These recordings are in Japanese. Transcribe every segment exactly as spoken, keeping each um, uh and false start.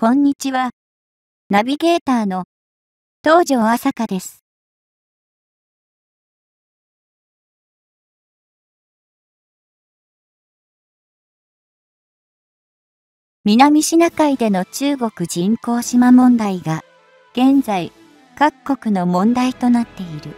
こんにちは。ナビゲーターの東條朝香です。南シナ海での中国人工島問題が現在各国の問題となっている。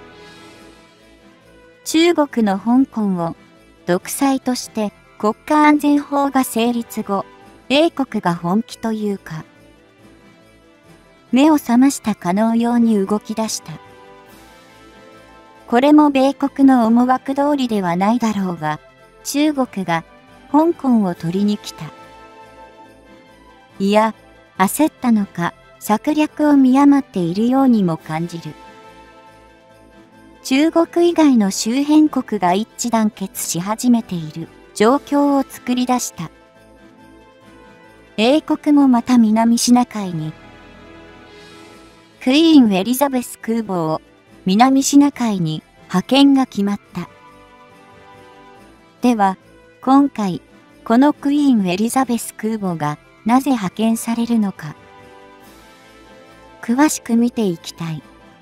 中国の香港を独裁として国家安全法が成立後、米国が本気というか、目を覚ましたかのように動き出した。これも米国の思惑通りではないだろうが、中国が香港を取りに来た。いや、焦ったのか、策略を見余っているようにも感じる。中国以外の周辺国が一致団結し始めている状況を作り出した。英国もまた南シナ海に、クイーン・エリザベス空母を南シナ海に派遣が決まった。では、今回、このクイーン・エリザベス空母がなぜ派遣されるのか、詳しく見ていきたい。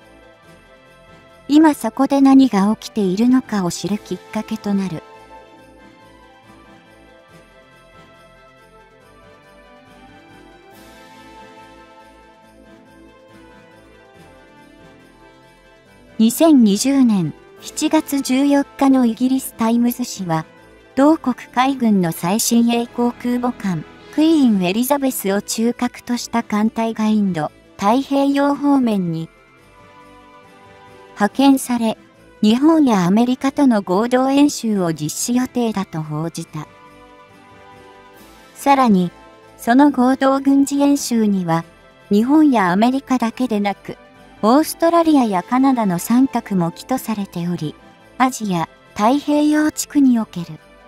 今そこで何が起きているのかを知るきっかけとなる。にせんにじゅうねんしちがつじゅうよっかのイギリスタイムズ紙は、同国海軍の最新鋭航空母艦、クイーン・エリザベスを中核とした艦隊がインド太平洋方面に派遣され、日本やアメリカとの合同演習を実施予定だと報じた。さらに、その合同軍事演習には、日本やアメリカだけでなく、オーストラリアやカナダの参画も起とされており、アジア太平洋地区における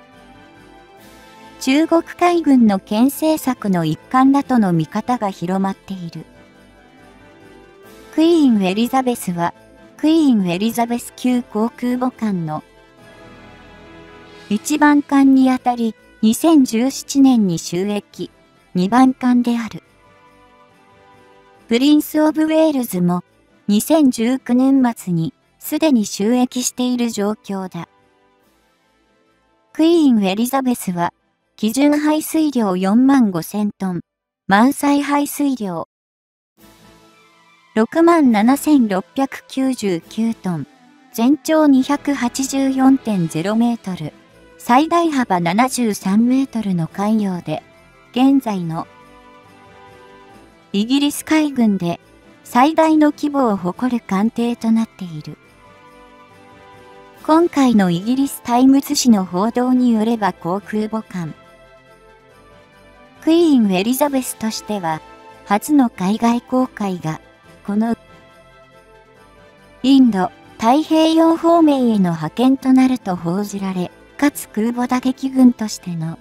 中国海軍の牽制策の一環だとの見方が広まっている。クイーン・エリザベスは、クイーン・エリザベス級航空母艦のいちばん艦にあたり、にせんじゅうななねんに就役、にばん艦である。プリンス・オブ・ウェールズも、にせんじゅうきゅうねん末にすでに就役している状況だ。クイーン・エリザベスは、基準排水量よんまんごせんトン、満載排水量ろくまんななせんろっぴゃくきゅうじゅうきゅうトン、全長 にひゃくはちじゅうよんてんゼロメートル、最大幅ななじゅうさんメートルの艦揚で、現在のイギリス海軍で最大の規模を誇る艦艇となっている。今回のイギリスタイムズ紙の報道によれば航空母艦、クイーン・エリザベスとしては、初の海外航海が、このインド太平洋方面への派遣となると報じられ、かつ空母打撃群としての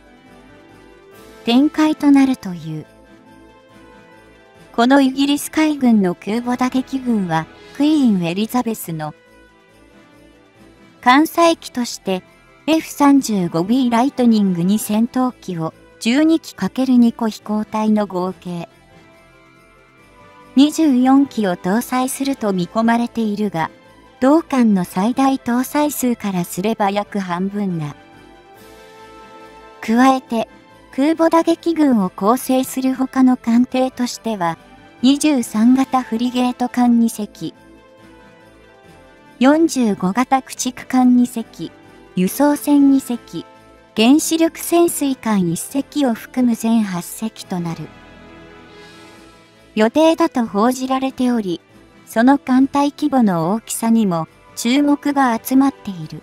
展開となるという。このイギリス海軍の空母打撃群は、クイーン・エリザベスの艦載機として エフさんじゅうごビー ライトニングに戦闘機をじゅうにき×にこ飛行体の合計にじゅうよんきを搭載すると見込まれているが、同艦の最大搭載数からすれば約半分だ。加えて、空母打撃群を構成する他の艦艇としては、にじゅうさんがたフリゲート艦にせき、よんじゅうごがた駆逐艦にせき、輸送船にせき、原子力潜水艦いっせきを含む全はっせきとなる予定だと報じられており、その艦隊規模の大きさにも注目が集まっている。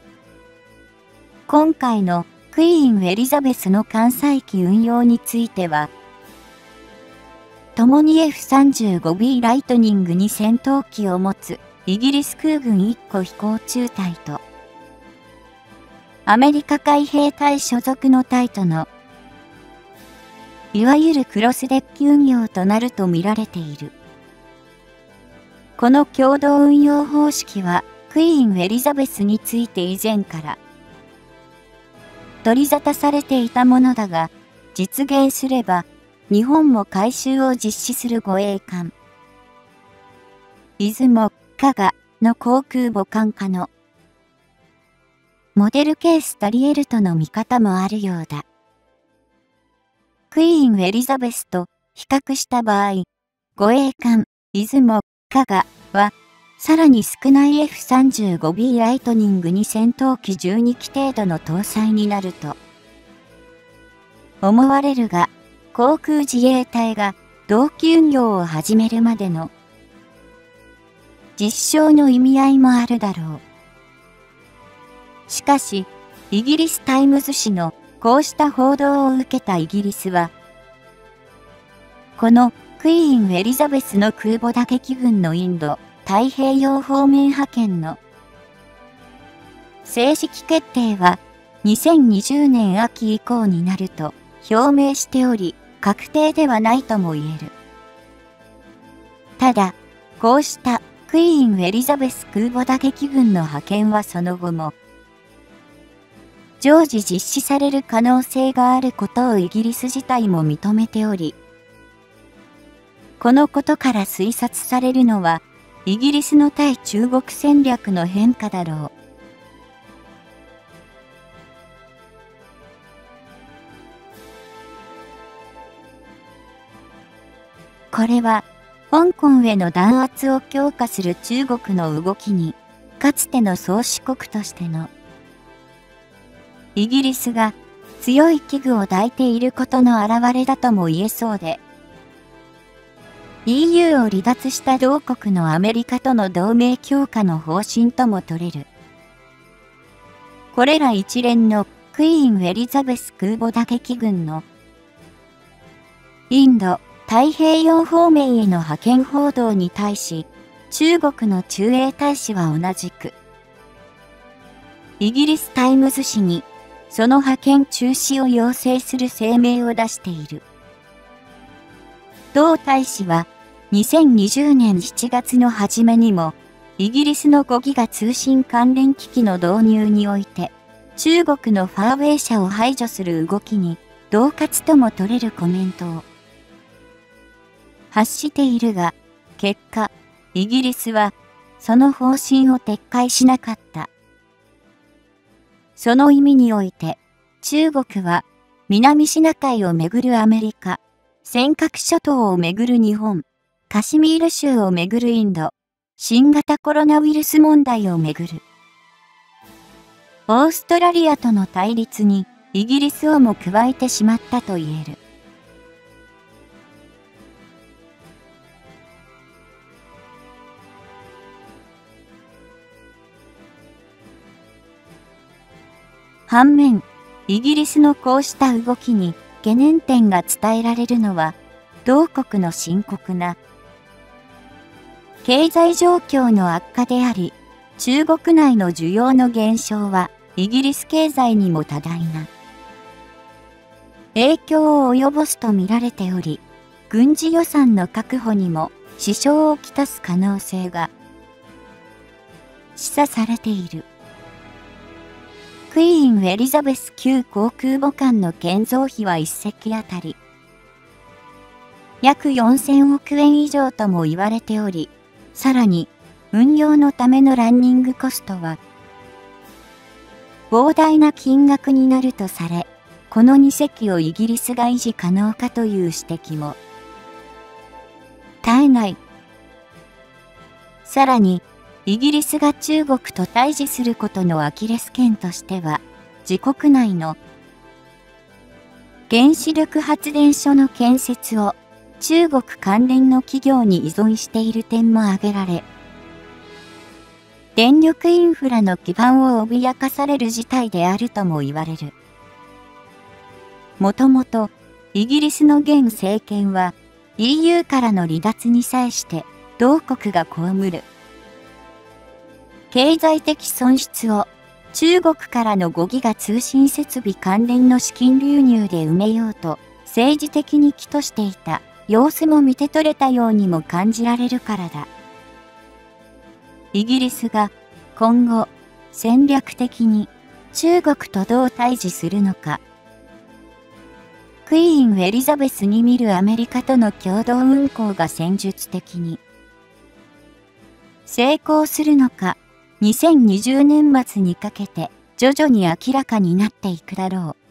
今回のクイーン・エリザベスの艦載機運用については、共に エフさんじゅうごビー ライトニングに戦闘機を持つイギリス空軍いっこ飛行中隊と、アメリカ海兵隊所属の隊との、いわゆるクロスデッキ運用となると見られている。この共同運用方式は、クイーン・エリザベスについて以前から取り沙汰されていたものだが、実現すれば、 日本も改修を実施する護衛艦。出雲、加賀の航空母艦化のモデルケース足り得るとの見方もあるようだ。クイーン・エリザベスと比較した場合、護衛艦、出雲、加賀は、さらに少ない エフさんじゅうごビー ライトニングに戦闘機じゅうにき程度の搭載になると思われるが、航空自衛隊が同期運用を始めるまでの実証の意味合いもあるだろう。しかし、イギリスタイムズ紙のこうした報道を受けたイギリスは、このクイーン・エリザベスの空母打撃群のインド太平洋方面派遣の正式決定はにせんにじゅうねん秋以降になると表明しており、確定ではないとも言える。ただ、こうしたクイーン・エリザベス空母打撃群の派遣はその後も常時実施される可能性があることをイギリス自体も認めており、このことから推察されるのは、イギリスの対中国戦略の変化だろう。これは、香港への弾圧を強化する中国の動きに、かつての宗主国としての、イギリスが強い危惧を抱いていることの表れだとも言えそうで、イーユー を離脱した同国のアメリカとの同盟強化の方針とも取れる。これら一連のクイーン・エリザベス空母打撃群のインド太平洋方面への派遣報道に対し、中国の駐英大使は同じく、イギリスタイムズ紙にその派遣中止を要請する声明を出している。同大使は、にせんにじゅうねんしちがつの初めにも、イギリスのごギガ通信関連機器の導入において、中国のファーウェイ社を排除する動きに、恫喝とも取れるコメントを発しているが、結果、イギリスは、その方針を撤回しなかった。その意味において、中国は、南シナ海をめぐるアメリカ、尖閣諸島をめぐる日本、カシミール州をめぐるインド、新型コロナウイルス問題をめぐる。オーストラリアとの対立にイギリスをも加えてしまったと言える。反面、イギリスのこうした動きに懸念点が伝えられるのは、同国の深刻な経済状況の悪化であり、中国内の需要の減少はイギリス経済にも多大な影響を及ぼすと見られており、軍事予算の確保にも支障をきたす可能性が示唆されている。クイーン・エリザベス級航空母艦の建造費はいっ隻あたり約よんせんおくえん以上とも言われており、さらに運用のためのランニングコストは膨大な金額になるとされ、このに隻をイギリスが維持可能かという指摘も絶えない。さらに、イギリスが中国と対峙することのアキレス腱としては、自国内の原子力発電所の建設を中国関連の企業に依存している点も挙げられ、電力インフラの基盤を脅かされる事態であるとも言われる。もともと、イギリスの現政権は イーユー からの離脱に際して同国が被る経済的損失を中国からのごギガ通信設備関連の資金流入で埋めようと政治的に企図していた様子も見て取れたようにも感じられるからだ。イギリスが今後戦略的に中国とどう対峙するのか、 クイーン・エリザベスに見るアメリカとの共同運航が戦術的に成功するのか、にせんにじゅうねん末にかけて徐々に明らかになっていくだろう。